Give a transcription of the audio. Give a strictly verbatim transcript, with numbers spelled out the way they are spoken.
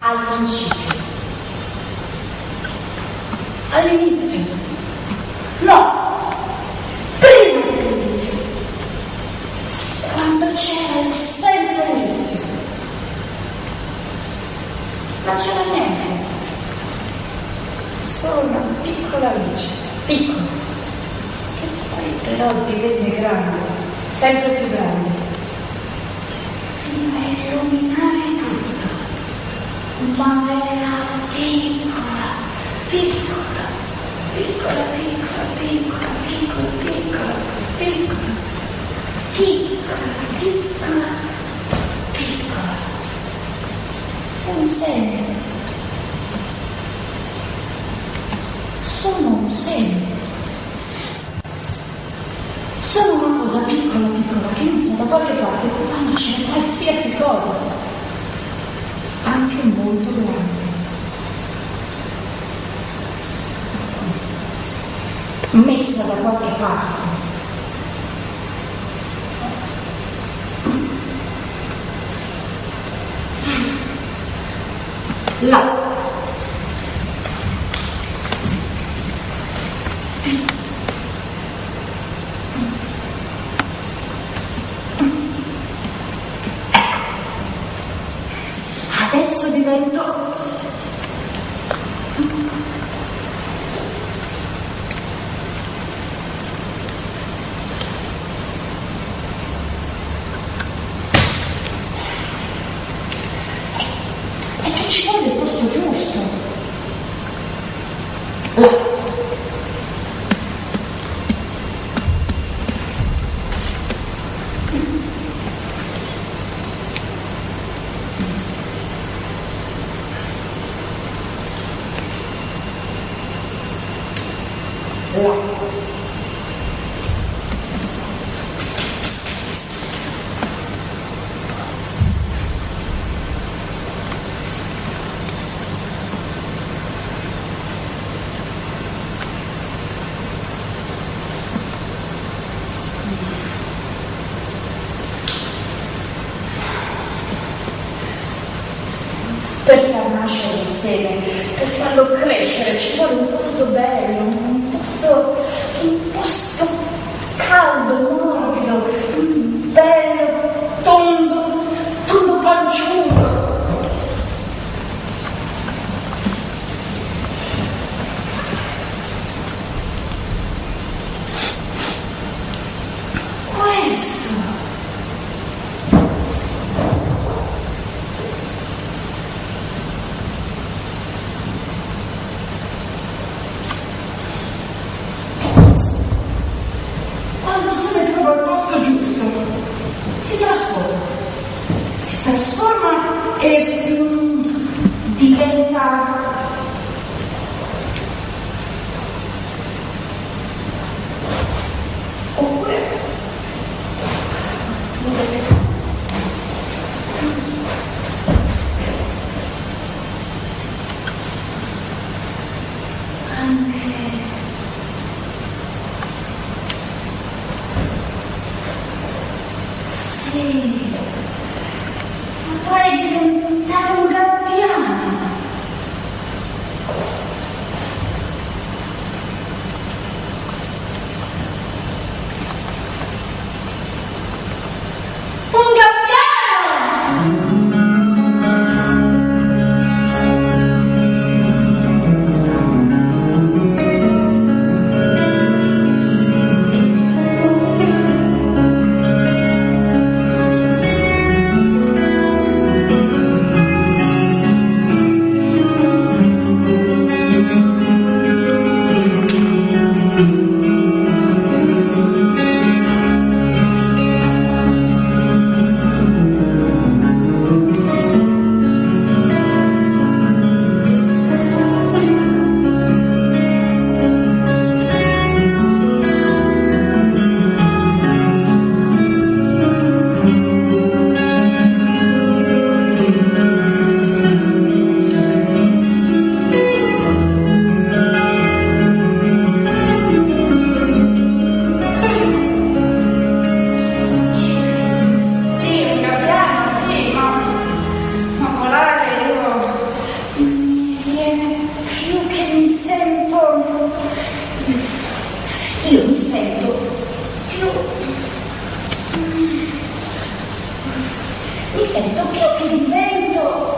al principio, all'inizio, no, prima dell'inizio, quando c'era il senza inizio, non c'era niente, solo una piccola luce, piccola, che poi però divenne grande, sempre più grande, fino a illuminare tutto, ma era piccola, piccola, piccola, piccola, piccola, piccola, piccola, piccola, piccola, piccola, piccola, un segno, sono un segno, sono una cosa piccola, piccola, che non sa da qualche parte può far nascere qualsiasi cosa, anche molto grande. Messa da qualche parte. Là. Adesso divento e che ci vuole il posto giusto. Là. Là. Per far nascere un seme, per farlo crescere ci vuole un posto bello, un posto, un posto caldo, morbido, bello, tondo, tondo panciuto. Questo al posto giusto si trasforma si trasforma e mm, diventa oppure anche sì, potrai diventare mi sento più che divento